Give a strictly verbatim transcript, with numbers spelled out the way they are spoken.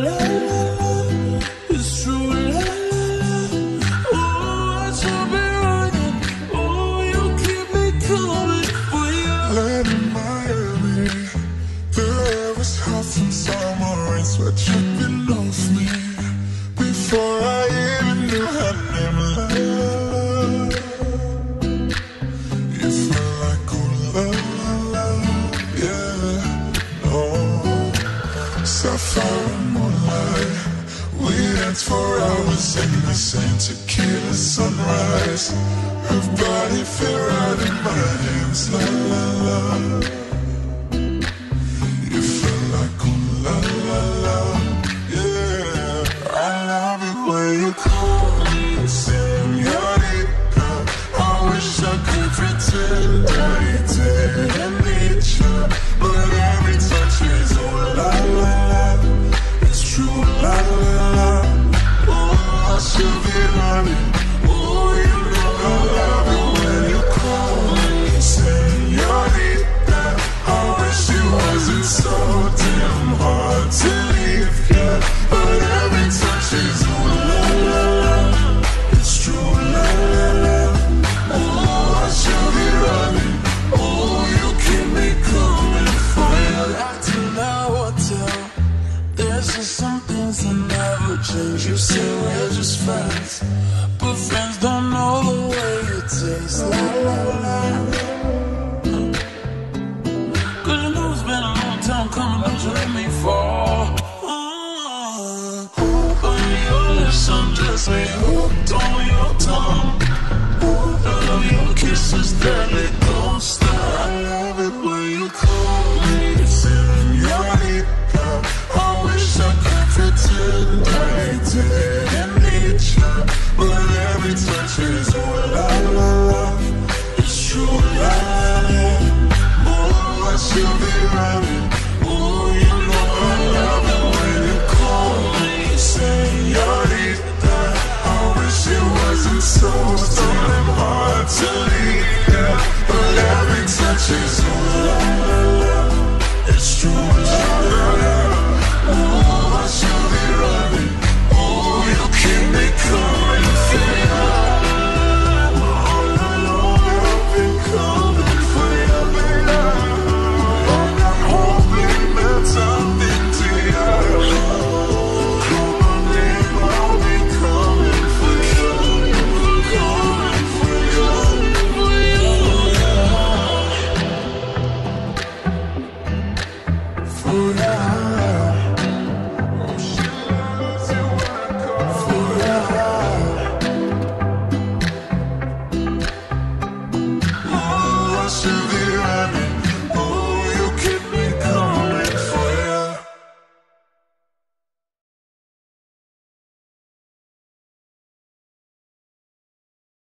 la la la. It's true, la la la. Oh, I should be running. Oh, you keep me coming for you. Land in Miami, the air was hot from summer rain, sweat dripping off me. Before I even knew her name, la la la. You felt like ooh la la la, yeah, no. Sapphire and moonlight, we danced for hours in the same tequila sunrise. Her body fit right in my hands, la la la. You feel like ooh la la la, yeah. I love it when you call me Señorita. I wish I could pretend I didn't need you, but every touch is ooh la la la. It's true, la la la. Oh, I should be running. Oh, you know I love it when you call me Señorita. I wish it wasn't so damn hard to leave, yeah, but every touch is ooh la la la. It's true, la la la. Oh, I should be running. Oh, you keep me coming for you. Back to the hotel. There's just some things that never change. You say we're just friends, but friends don't know the way you taste. La la la. Cause you know it's been a long time coming, don't you let me fall. Oh, on your lips undress me, hooked on your tongue. I love your kisses that they don't stop. I love it when you call me Señorita. I wish I could pretend I didn't need you, but every touch is ooh la la la. It's true, la la la. Oh, I should be running. Oh, you know I love it when you call me Señorita. I wish it wasn't so damn hard to leave, yeah, but every touch is ooh la la la. It's true, la la la. Oh, I should be running. Oh, you keep me coming for you. All alone I've been coming for you, baby. And I'm hoping that something to you. Call my name, I'll be coming for you. Coming for you, for you, yeah. For you.